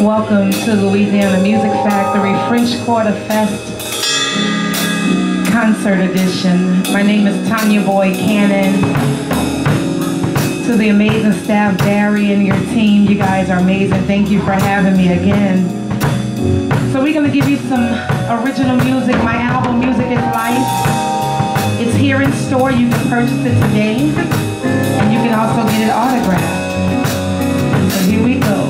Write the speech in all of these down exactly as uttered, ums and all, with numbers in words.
Welcome to Louisiana Music Factory French Quarter Fest Concert Edition. My name is Tanya Boyd Cannon. To the amazing staff, Barry and your team, you guys are amazing. Thank you for having me again. So we're gonna give you some original music. My album, Music is Life. It's here in store. You can purchase it today, and you can also get it autographed. So here we go.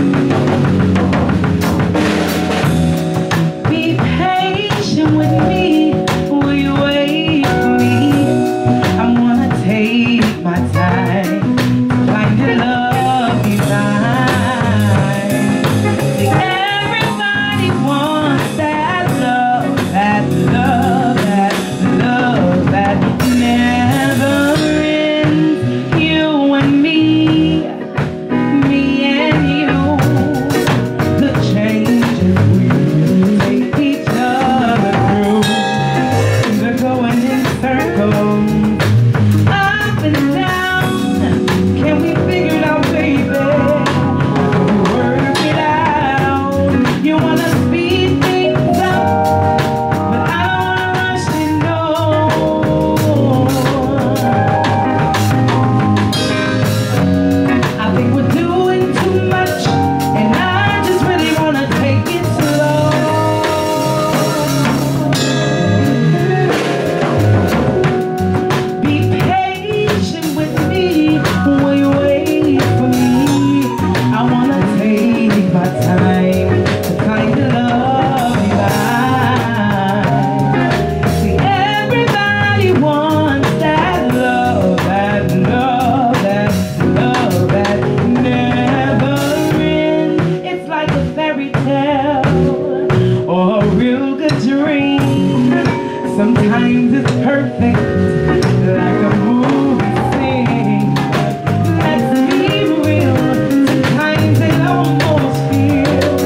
Be patient with me, will you wait for me? I wanna take my time to find the love you find. Everybody wants that love, that love, that love that never ends. You and me, me and you, the changes we take each other through. They're going in circles, up and down. Can we figure it out, baby? Work it out. You wanna speed things up, but I don't wanna rush it, no. I think we're doing too much, and I just really wanna take it slow. Be patient with me, will you wait for me? I wanna take my time to find the love you find. See, everybody wants that love, that love, that love that never ends. It's like a fairy tale or a real good dream. Sometimes it's perfect, like a movie scene. But let's be real, sometimes it almost feels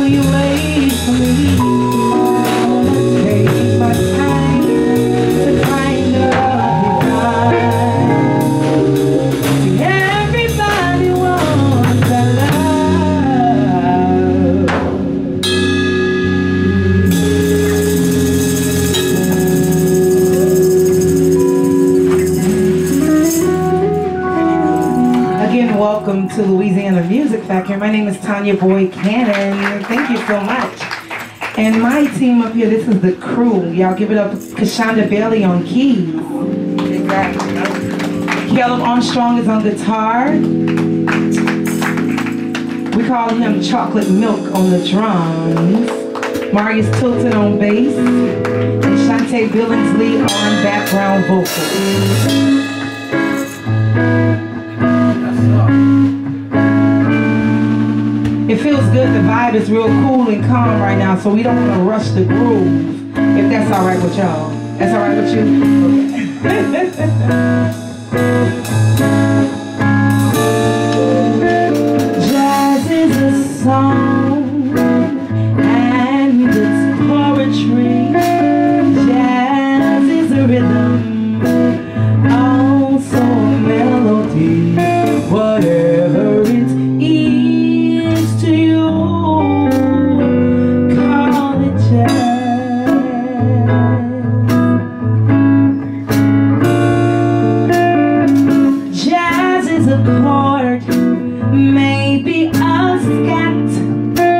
will you wait for me? I wanna take my time to find the love divine. Everybody wants that love. Again, welcome to Louisiana Music Factory. My name is Tanya Boyd Cannon. Thank you so much. And my team up here, this is the crew. Y'all give it up to Kashonda Bailey on keys. Exactly. Caleb Armstrong is on guitar. We call him Chocolate Milk on the drums. Marius Tilton on bass. And Shantae Billingsley on background vocals. It feels good, the vibe is real cool and calm right now, so we don't want to rush the groove, if that's all right with y'all. That's all right with you? Jazz is a song, and it's poetry. Jazz is a rhythm, also a melody, whatever it is to you, call it jazz. Jazz is a chord, maybe a scat,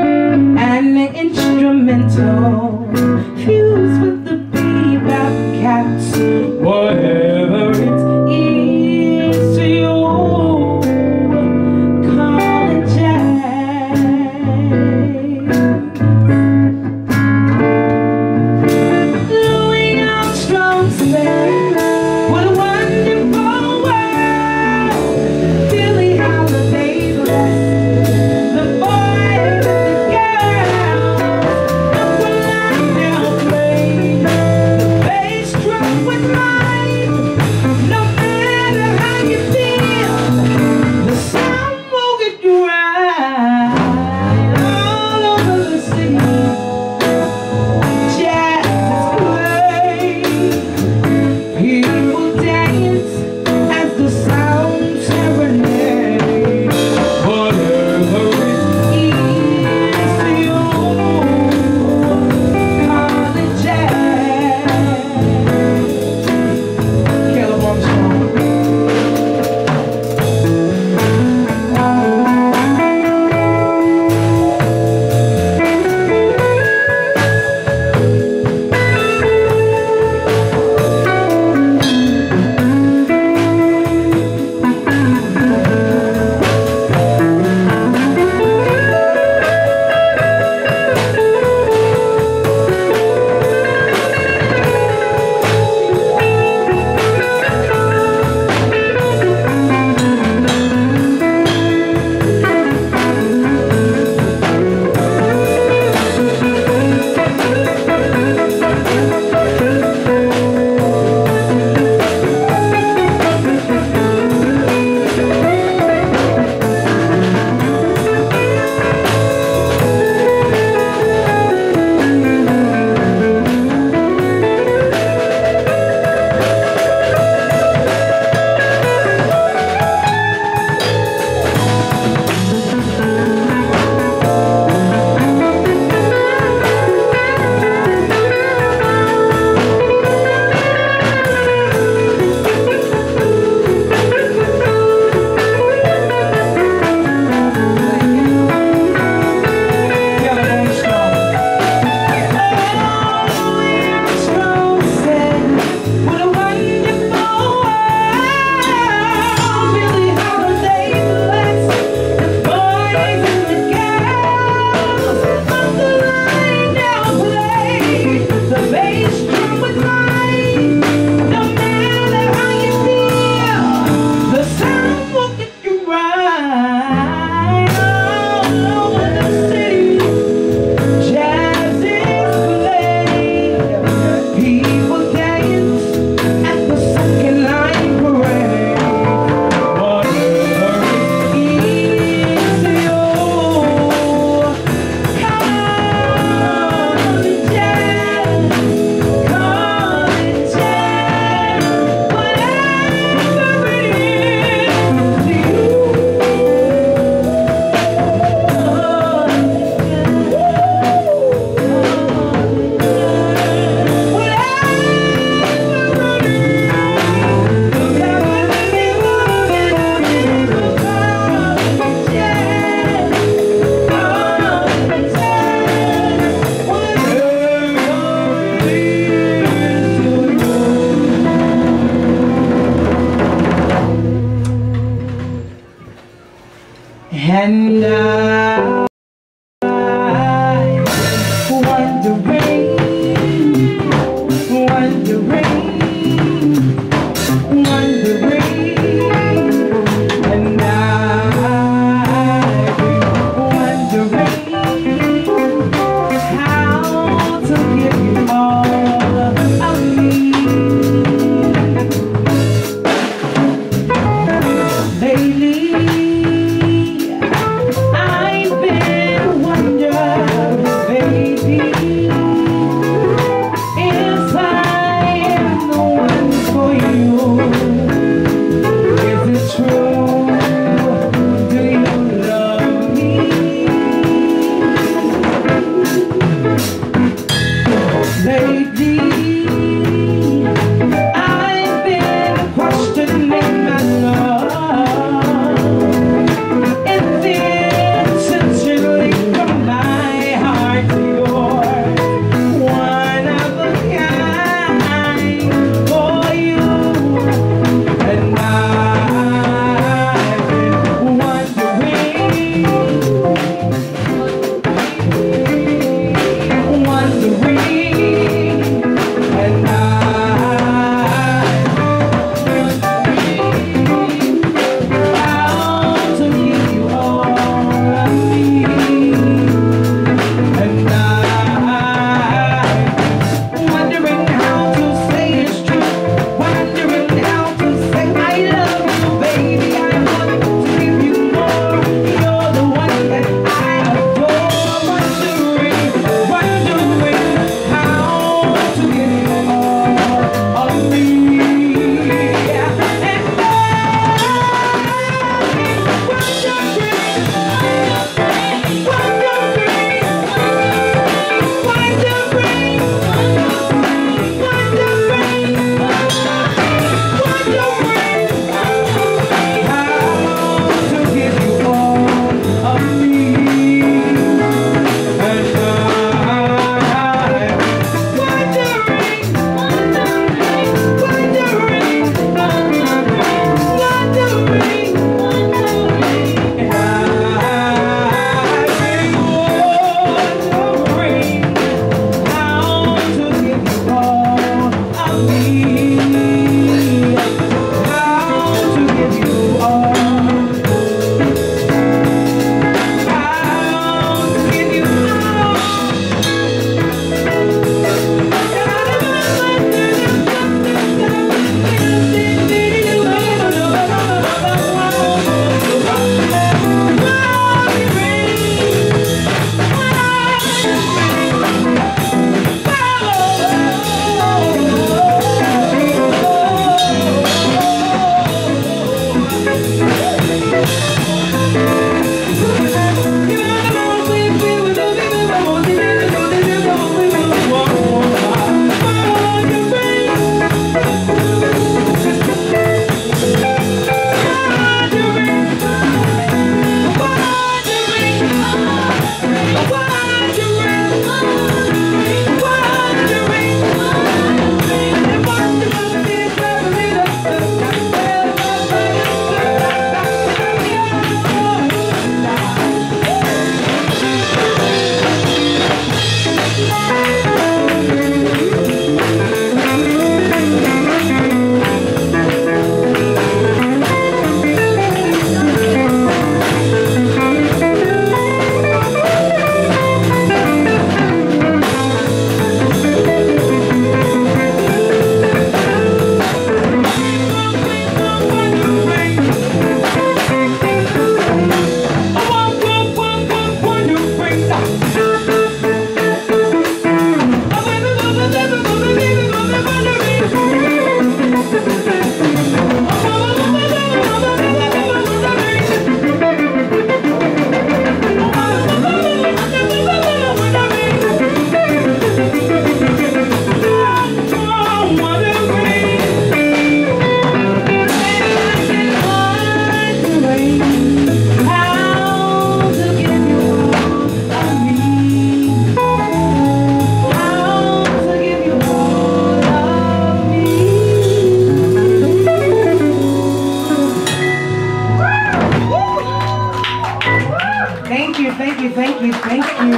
thank you, thank you.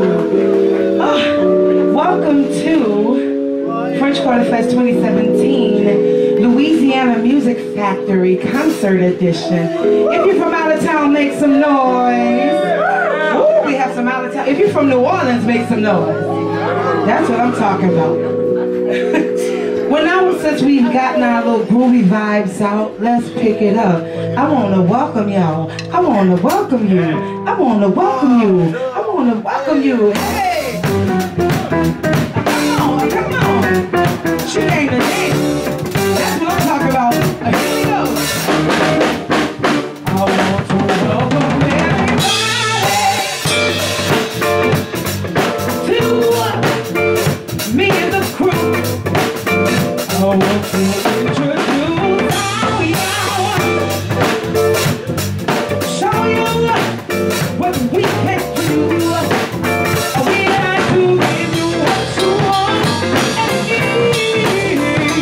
Oh, welcome to French Quarter Fest twenty seventeen, Louisiana Music Factory Concert Edition. If you're from out of town, make some noise. Ooh, we have some out of town. If you're from New Orleans, make some noise. That's what I'm talking about. Well, now since we've gotten our little groovy vibes out, let's pick it up. I want to welcome y'all. I want to welcome you. I want to welcome you. I want to welcome you. Hey! Come on, come on. She ain't a dance. That's what I'm talking about. Here we go. I want to welcome everybody to me and the crew. I want to introduce how y'all, show you what we can do. We like to give you what you want and need.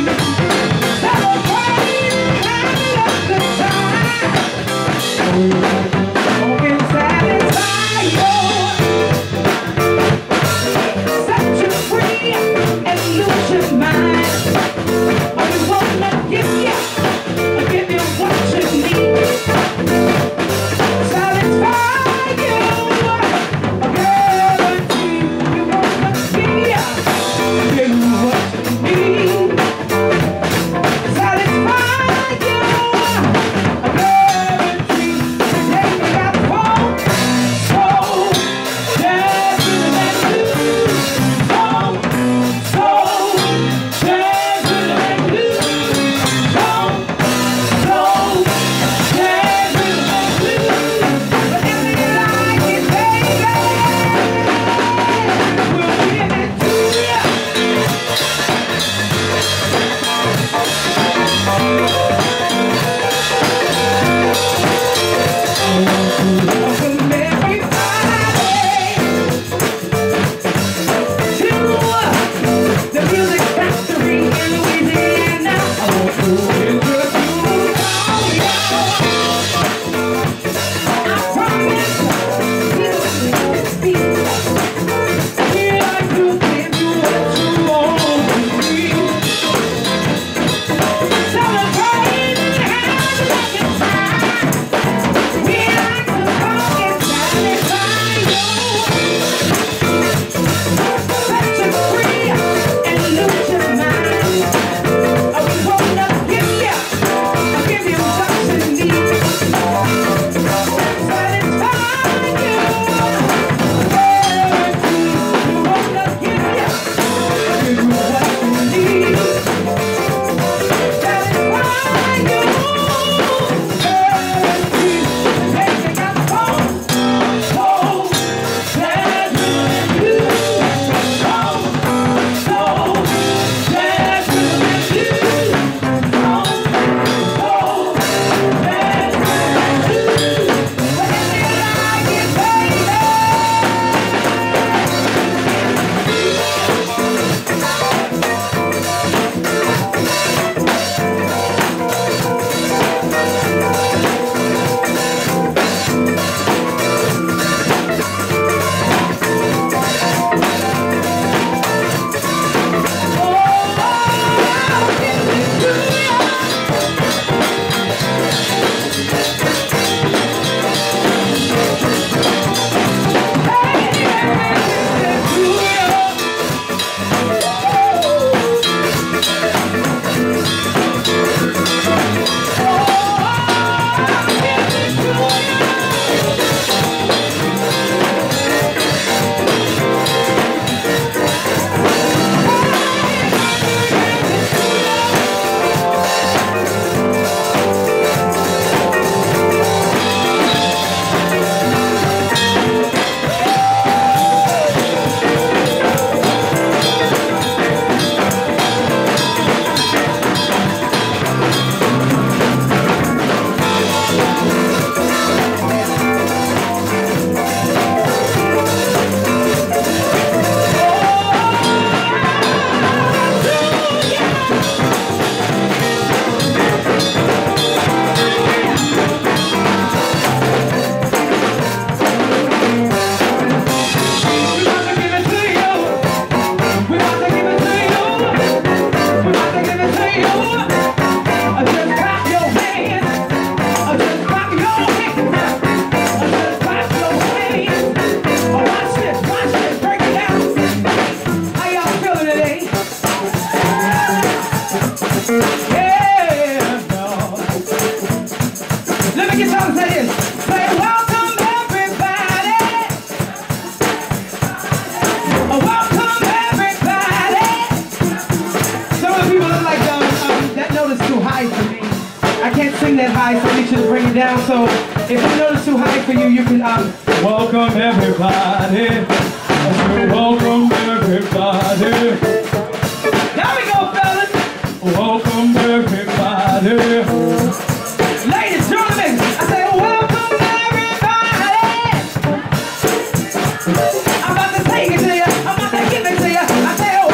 high, so I need you to bring it down. So if you notice too high for you, you can um. Welcome everybody. I said welcome everybody. There we go, fellas. Welcome everybody. Ladies, join me. I say welcome everybody. I'm about to take it to you. I'm about to give it to you. I say oh.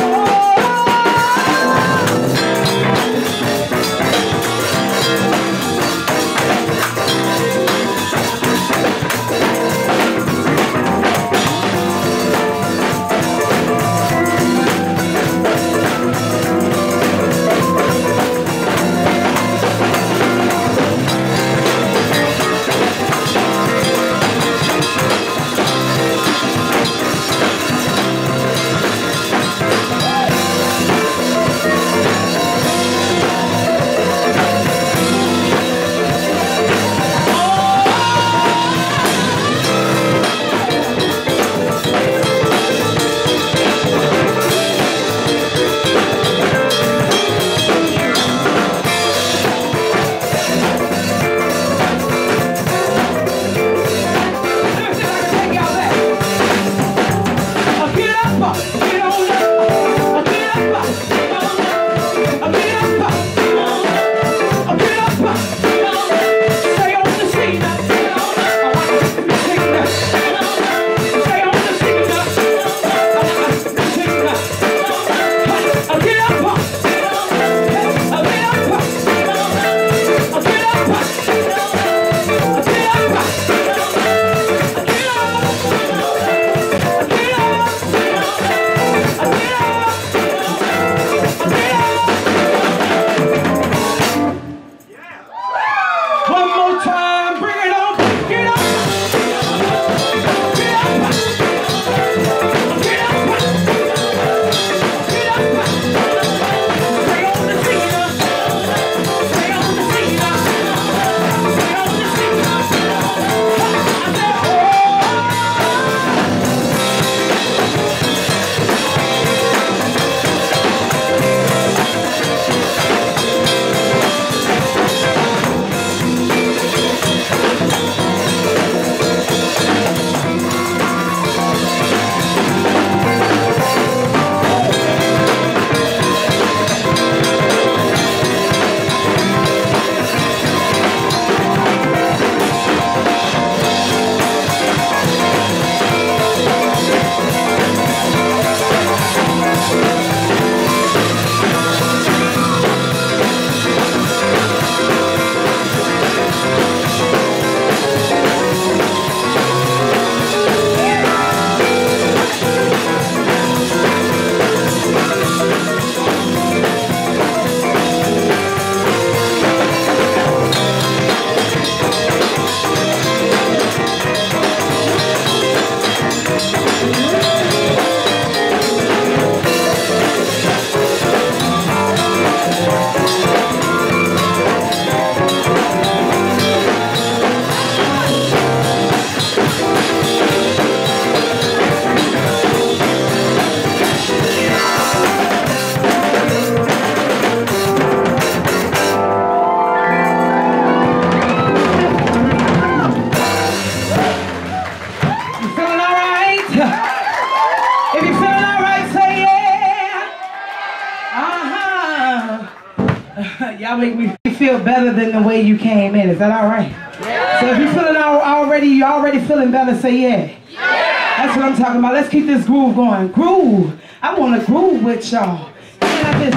Y'all make me feel better than the way you came in. Is that all right? Yeah. So if you're feeling al already, you're already feeling better, say yeah. Yeah. That's what I'm talking about. Let's keep this groove going. Groove. I want to groove with y'all. Hey,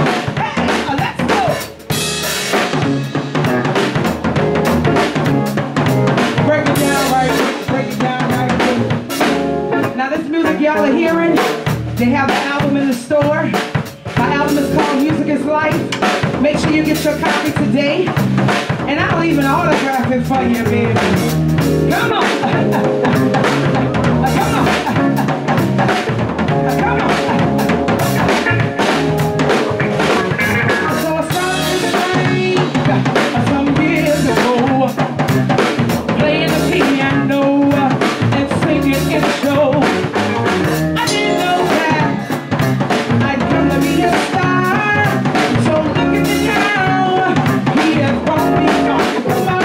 let's go. Break it down right. Break it down right. Now this music y'all are hearing, they have an album in the store. My album is called Music is Life. Make sure you get your copy today. And I'll even autograph it for you, baby. Come on. Come on. Come on. So I started to sing some years ago, playing the piano and singing in a show. I didn't know that I'd come to be a star. So look at me now, he has brought me on.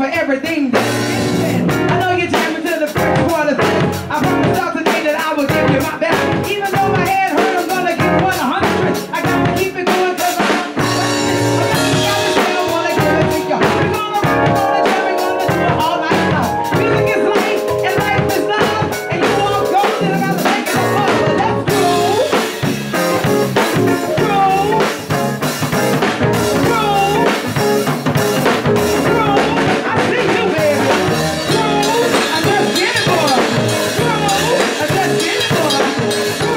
everything that you said. I know you're jamming to the first quarter thing. I promised out today that I will give you my best. Even though my head hurt, I'm gonna give one hundred. I got to keep it going because I got to say I wanna give it to you. We're gonna rock, we're gonna jam, we're gonna do it all night long. Music is life and life is love. And you know I'm golden, I gotta make it a fun. But let's go. Go. Go. Go. I see you, baby. Go. I just get it, boy. Go. I just get it, boy. Go.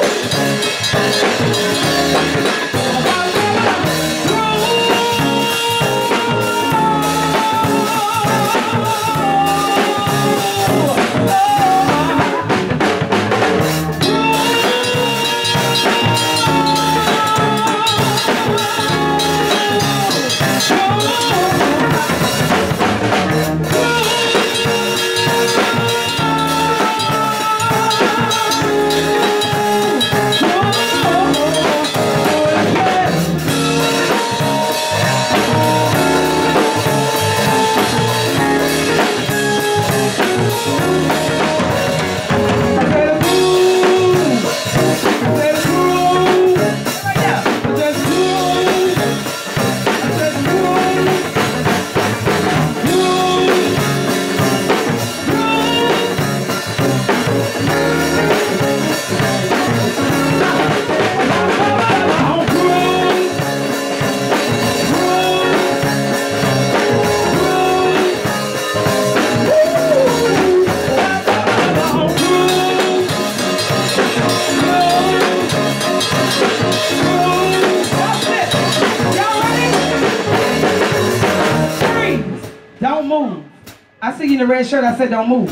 Don't move. I see you in the red shirt. I said don't move.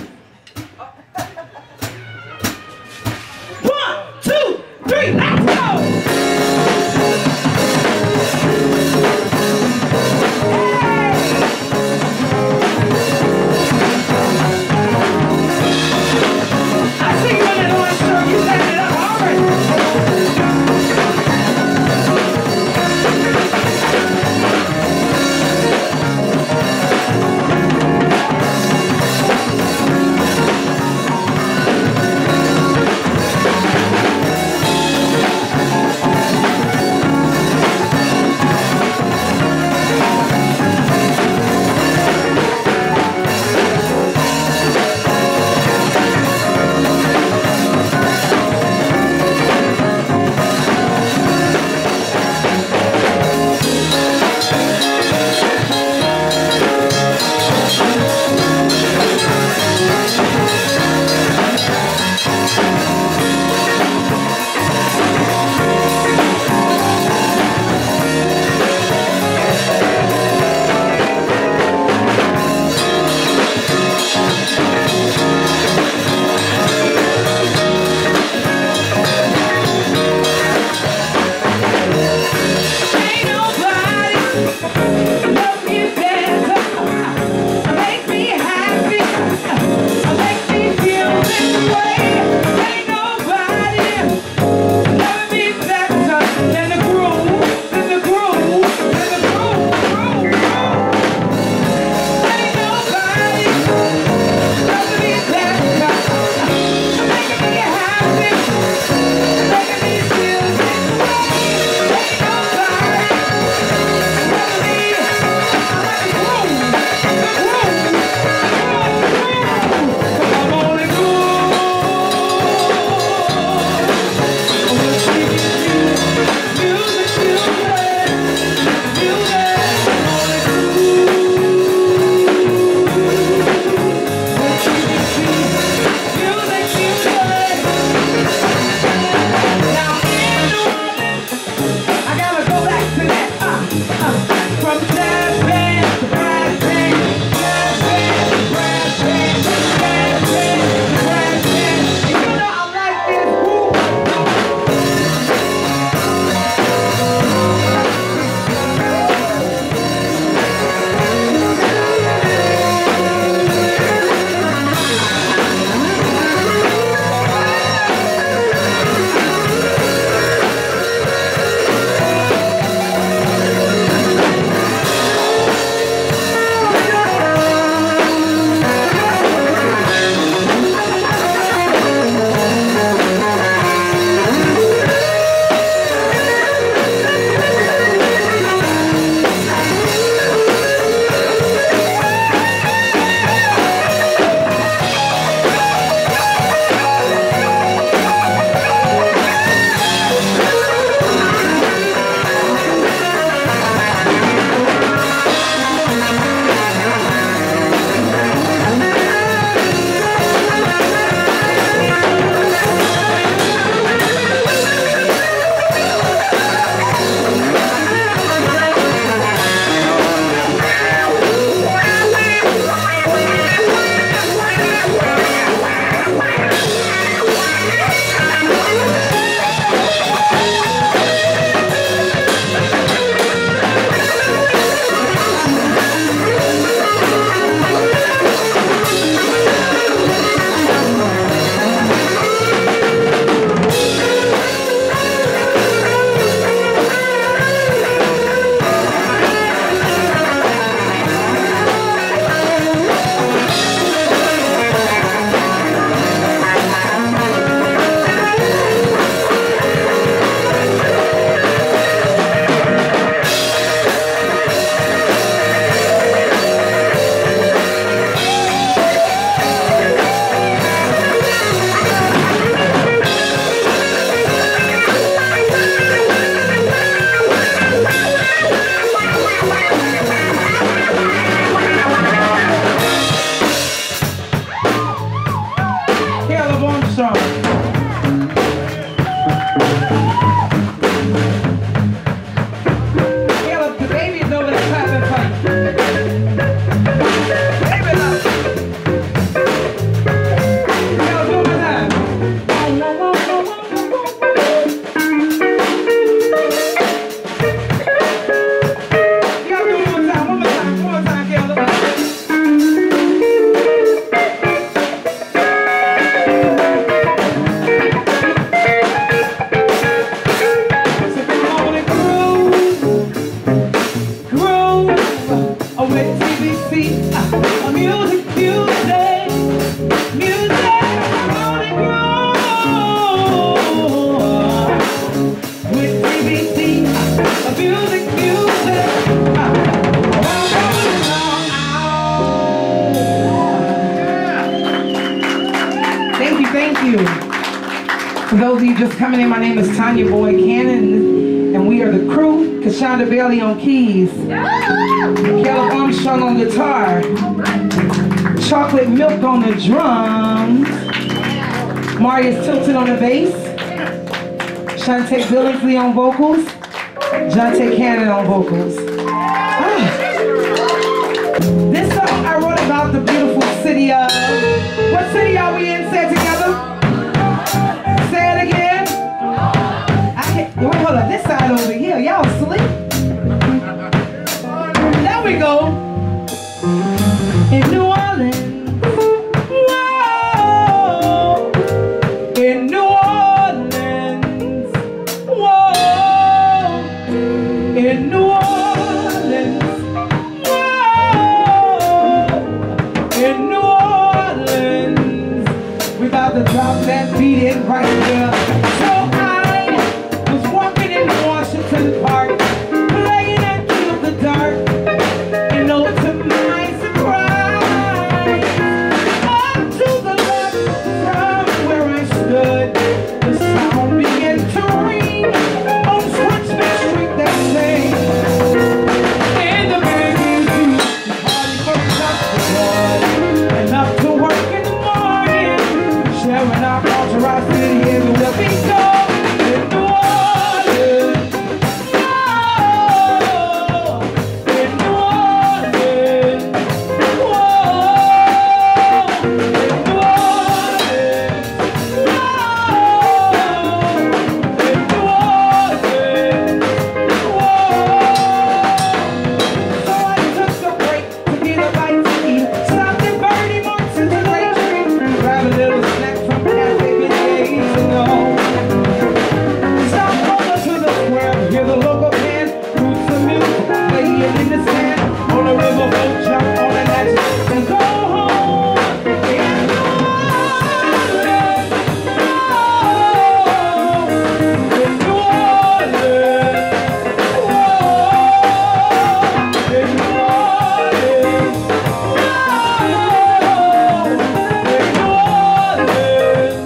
One, two, three, let's go. I see you in that orange shirt. You set it up already. Music, music, music, on and groove. With C B C, music, music. Thank you, thank you. For those of you just coming in, my name is Tanya Boyd Cannon, and we are the crew. Kashonda Bailey on keys, Caleb Armstrong on guitar, Chocolate Milk on the drums, Marius Tilton on the bass, Shantae Billingsley on vocals, Jonte Cannon on vocals. Ah. This song I wrote about the beautiful city of, what city are we in? Say it together. Say it again. I can't, wait, hold up, this side over here, y'all asleep? There we go. In New Orleans, whoa. In New Orleans, whoa. In New Orleans, whoa. In New Orleans, we about to drop that beat in right there. So I was walking in Washington Park, playing that Kill the Dark. You know, to my surprise, up to the left from where I stood, the sound began to ring on Switchman Street that day. In the big easy, party for just and up to work in the morning, sharing our cultural city everywhere we go. In New Orleans, whoa. In New Orleans, whoa. In New Orleans, whoa. In New Orleans, whoa. So I took a break to get a bite to eat. Stopped at Bernie Martin's a great treat. Grab a little snack from Cafe days ago. Stop over to the square, hear the local band, do some music, playing in the sand. On a riverboat, jump on an action, and go home. In New Orleans, whoa. In New Orleans, whoa. In New Orleans, whoa. In New Orleans,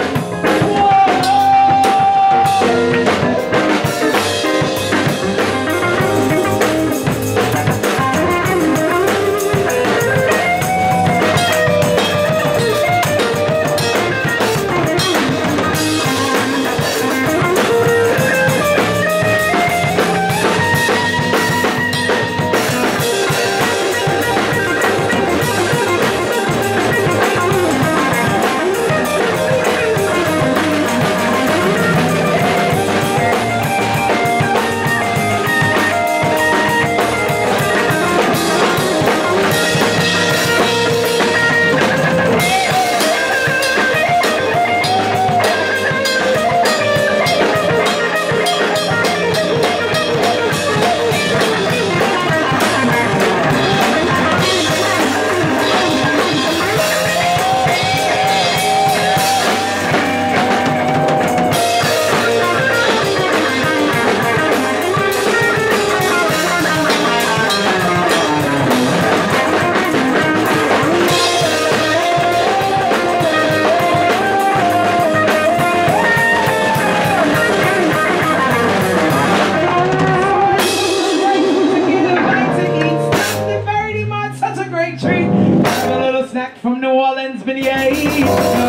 from New Orleans, beignets.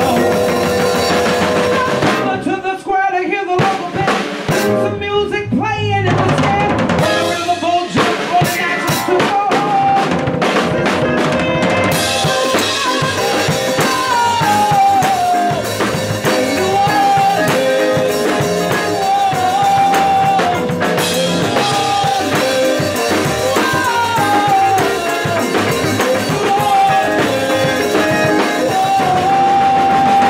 Over to the square to hear the local band, some music playing in the stand. On a riverboat, jump on an action to go home. In New Orleans, whoa.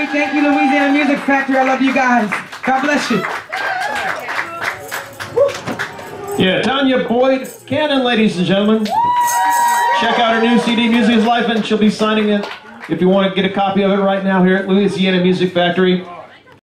Barry. Thank you, Louisiana Music Factory. I love you guys. God bless you. Yeah, Tanya Boyd Cannon, ladies and gentlemen. Check out her new C D, Music is Life, and she'll be signing it if you want to get a copy of it right now here at Louisiana Music Factory.